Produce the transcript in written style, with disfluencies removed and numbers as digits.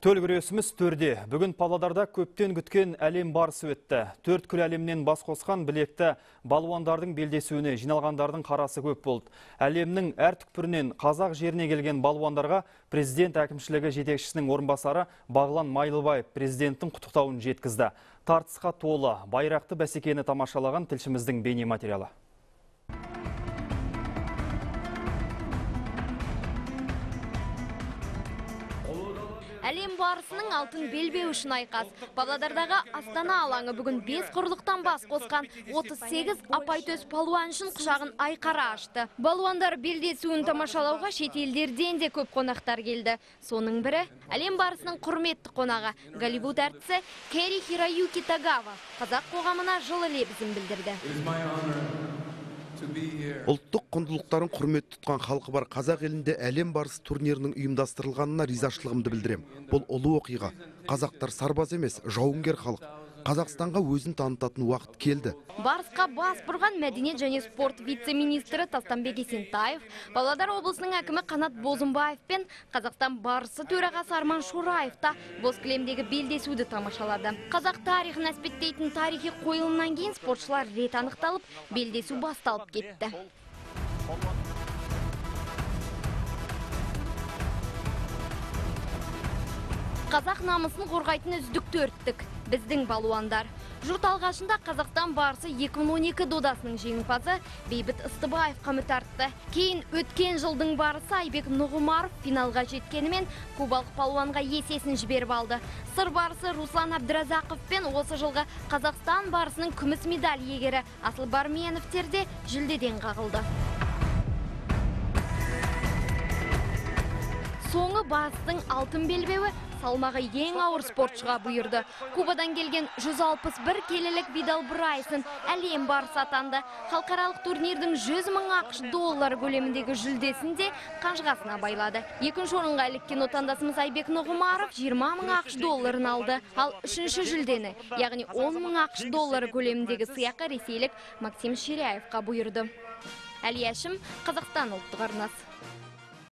Төл күресіміз төрде. Бүгін Павлодарда көптен күткен әлем барысы өтті. 4 күл әлемнен бас қосқан білекті балуандардың белдесуіне жиналғандардың қарасы көп болды. Әлемнің әр түкпірінен қазақ жеріне келген балуандарға президент әкімшілігі жетекшісінің орынбасары Бағлан Майлыбаев президенттің құттықтауын жеткізді. Тартысқа толы байрақты бәсекені тамашалаған тілшіміздің бейне материалы. Әлем барысының алтын белбеу үшін айқас. Павлодардағы Астана алаңы бүгін 5 құрлықтан бас қосқан 38 апайтөс палуан үшін құшағын айқара ашты. Балуандар белдесуін тамашалауға шет елдерден де көп қонақтар келді. Соның бірі әлем барысының құрметті қонағы Голливуд әртісі Кэри Хироюки Тагава қазақ қоғамына жылы лебізін білдірді. Ұлттық құндылықтарын құрмет тұтқан халқы бар қазақ елінде әлем барысы турнирінің ұйымдастырылғанына ризашылығымды білдірем. Бұл ұлы оқиға. Қазақтар сарбаз емес, жауынгер халық. Қазақстанға өзін танытатын уақыт келді. Барысқа бас бұрған мәдениет және спорт вице-министрі Тастанбек Есентаев, Павлодар облысының әкімі Қанат Бозымбаев пен Қазақстан барысы төрағасы Арман Шораев та боз кілемдегі белдесуді тамашалады. Қазақ тарихын әспеттейтін тарихи қойылымнан кейін спортшылар рет анықталып, белдесу басталып кетті. Қазақ намысын қорғайтын үздік төрттік біздің балуандар. Жұрт алғашында Қазақстан барысы 2012 додасының жеңімпазы Бейбіт Ыстыбаевқа үміт артты. Кейін өткен жылдың барысы Айбек Нұғымаров финалға жеткенімен кубалық палуанға есесін жіберіп алды. Сыр барысы Руслан Абдразақов пен осы жылғы Қазақстан барысының күміс медаль иегері Асыл Барменовтер де жүлдеден қағылды. Соңы барыстың алтын белбеуі салмағы ең ауыр спортшыға бұйырды. Кубадан келген 161 келілік Видал Брайсон әлем барысы атанды. Халықаралық турнирдің 100 мың ақш доллары көлеміндегі жүлдесін де қанжығасына байлады. Екінші орынға іліккен отандасымыз Айбек Нұғымаров 20 мың ақш долларын алды. Ал үшінші жүлдені, яғни 10 мың ақш доллары көлеміндегі сыйақы ресейлік Максим Ширяевқа бұйырды. Әлияшым, Қазақстан ұлттық арнасы.